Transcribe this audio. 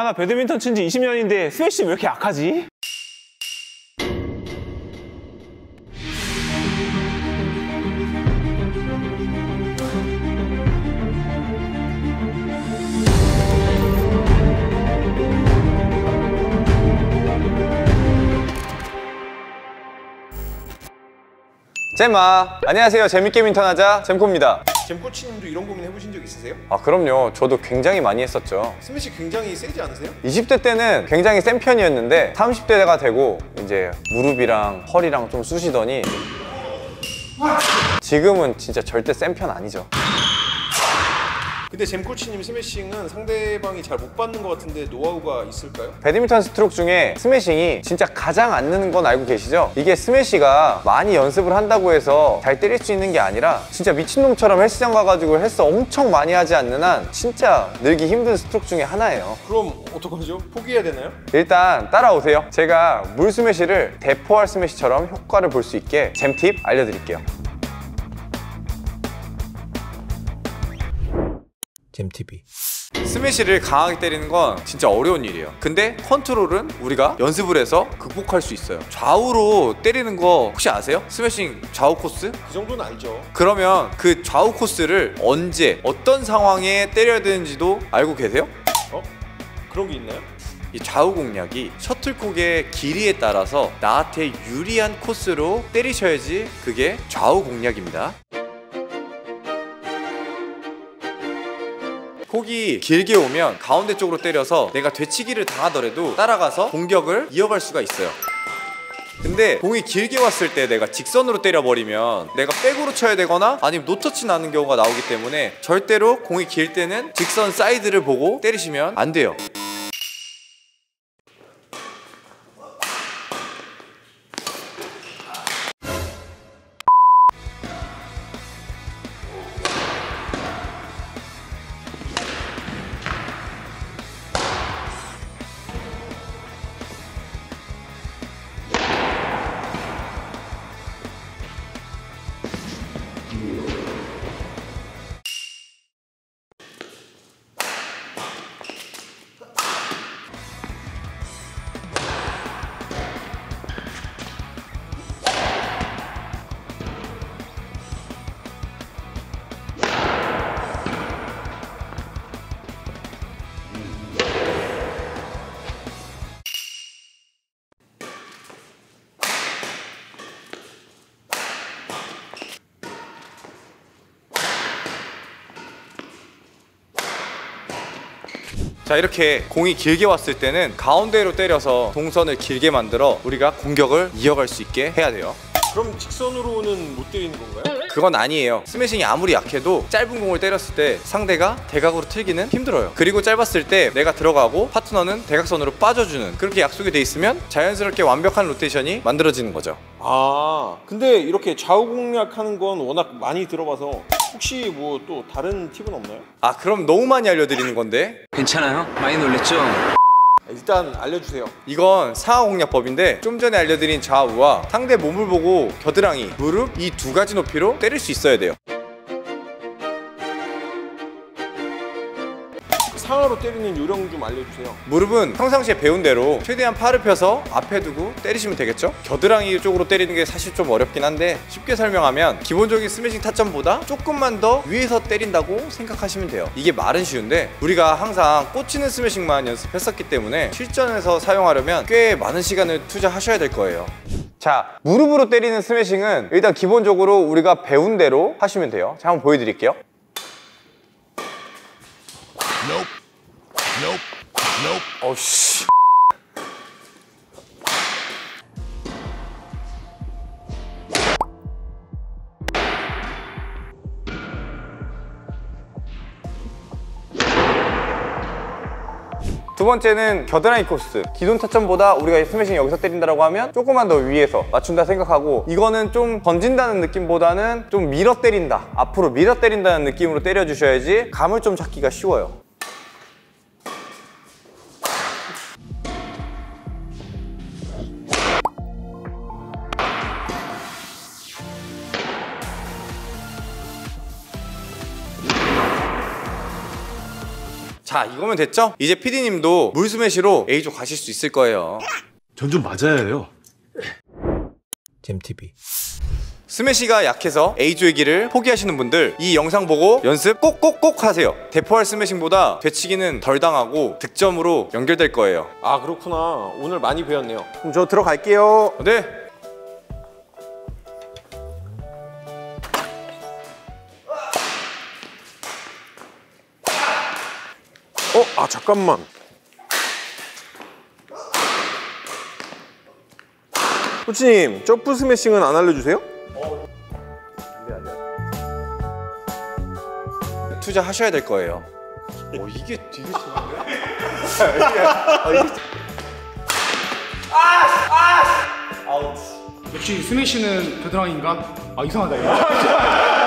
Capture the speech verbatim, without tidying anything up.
나 배드민턴 친 지 이십 년인데 스매시 왜 이렇게 약하지? 잼마! 안녕하세요. 재밌게 민턴하자 잼코입니다. 잼코치님도 이런 고민 해보신 적 있으세요? 아 그럼요. 저도 굉장히 많이 했었죠. 스매시 굉장히 세지 않으세요? 이십 대 때는 굉장히 센 편이었는데 삼십 대가 되고 이제 무릎이랑 허리랑 좀 쑤시더니 지금은 진짜 절대 센 편 아니죠. 근데 잼코치님 스매싱은 상대방이 잘 못 받는 것 같은데 노하우가 있을까요? 배드민턴 스트로크 중에 스매싱이 진짜 가장 안 느는 건 알고 계시죠? 이게 스매시가 많이 연습을 한다고 해서 잘 때릴 수 있는 게 아니라 진짜 미친놈처럼 헬스장 가가지고 헬스 엄청 많이 하지 않는 한 진짜 늘기 힘든 스트로크 중에 하나예요. 그럼 어떡하죠? 포기해야 되나요? 일단 따라오세요. 제가 물 스매시를 대포할 스매시처럼 효과를 볼 수 있게 잼팁 알려드릴게요. 잼팁이 스매시를 강하게 때리는 건 진짜 어려운 일이에요. 근데 컨트롤은 우리가 연습을 해서 극복할 수 있어요. 좌우로 때리는 거 혹시 아세요? 스매싱 좌우 코스? 그 정도는 알죠. 그러면 그 좌우 코스를 언제 어떤 상황에 때려야 되는지도 알고 계세요? 어? 그런 게 있나요? 이 좌우 공략이 셔틀콕의 길이에 따라서 나한테 유리한 코스로 때리셔야지 그게 좌우 공략입니다. 콕이 길게 오면 가운데 쪽으로 때려서 내가 되치기를 당하더라도 따라가서 공격을 이어갈 수가 있어요. 근데 공이 길게 왔을 때 내가 직선으로 때려버리면 내가 백으로 쳐야 되거나 아니면 노터치 나는 경우가 나오기 때문에 절대로 공이 길 때는 직선 사이드를 보고 때리시면 안 돼요. 자, 이렇게 공이 길게 왔을 때는 가운데로 때려서 동선을 길게 만들어 우리가 공격을 이어갈 수 있게 해야 돼요. 그럼 직선으로는 못 때리는 건가요? 그건 아니에요. 스매싱이 아무리 약해도 짧은 공을 때렸을 때 상대가 대각으로 틀기는 힘들어요. 그리고 짧았을 때 내가 들어가고 파트너는 대각선으로 빠져주는 그렇게 약속이 돼 있으면 자연스럽게 완벽한 로테이션이 만들어지는 거죠. 아, 근데 이렇게 좌우 공략하는 건 워낙 많이 들어봐서 혹시 뭐 또 다른 팁은 없나요? 아, 그럼 너무 많이 알려드리는 건데 괜찮아요? 많이 놀랬죠? 일단 알려주세요. 이건 상하공략법인데 좀 전에 알려드린 좌우와 상대 몸을 보고 겨드랑이, 무릎 이 두 가지 높이로 때릴 수 있어야 돼요. 상하로 때리는 요령 좀 알려주세요. 무릎은 평상시에 배운 대로 최대한 팔을 펴서 앞에 두고 때리시면 되겠죠? 겨드랑이 쪽으로 때리는 게 사실 좀 어렵긴 한데 쉽게 설명하면 기본적인 스매싱 타점보다 조금만 더 위에서 때린다고 생각하시면 돼요. 이게 말은 쉬운데 우리가 항상 꽂히는 스매싱만 연습했었기 때문에 실전에서 사용하려면 꽤 많은 시간을 투자하셔야 될 거예요. 자, 무릎으로 때리는 스매싱은 일단 기본적으로 우리가 배운 대로 하시면 돼요. 자, 한번 보여드릴게요. Nope. Nope. Nope. 어씨. 두 번째는 겨드랑이 코스. 기존 타점보다 우리가 스매싱 여기서 때린다고 하면 조금만 더 위에서 맞춘다 생각하고, 이거는 좀 던진다는 느낌보다는 좀 밀어 때린다, 앞으로 밀어 때린다는 느낌으로 때려주셔야지 감을 좀 잡기가 쉬워요. 자, 이거면 됐죠? 이제 피디님도 물 스매시로 A조 가실 수 있을 거예요. 전 좀 맞아야 해요. 잼티비. 스매시가 약해서 A조의 길을 포기하시는 분들 이 영상 보고 연습 꼭꼭꼭 하세요. 대포할 스매싱보다 되치기는 덜 당하고 득점으로 연결될 거예요. 아 그렇구나. 오늘 많이 배웠네요. 그럼 저 들어갈게요. 네. 어? 아 잠깐만. 코치님, 점프 스매싱은 안 알려주세요? 투자하셔야 될 거예요. 오, 이게 되게 좋은데? 역시 스매시는 겨드랑이인가? 아 이상하다 이거.